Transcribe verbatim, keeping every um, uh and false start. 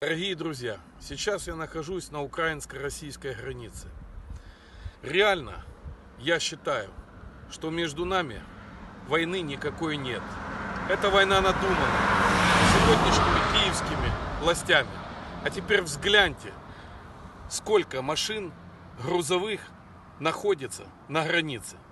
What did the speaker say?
Дорогие друзья, сейчас я нахожусь на украинско-российской границе. Реально, я считаю, что между нами войны никакой нет. Эта война надумана сегодняшними киевскими властями. А теперь взгляньте, сколько машин грузовых находится на границе.